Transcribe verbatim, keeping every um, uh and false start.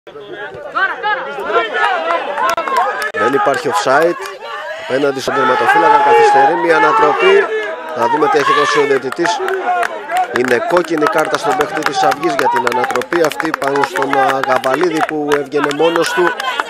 Δεν υπάρχει offside. Απέναντι στον τερματοφύλακα καθυστερεί μια ανατροπή. Θα δούμε τι έχει δώσει ο διαιτητής. Είναι κόκκινη κάρτα στον παίχτη της Αυγής για την ανατροπή αυτή πάνω στον Γαβαλίδη που έβγαινε μόνος του.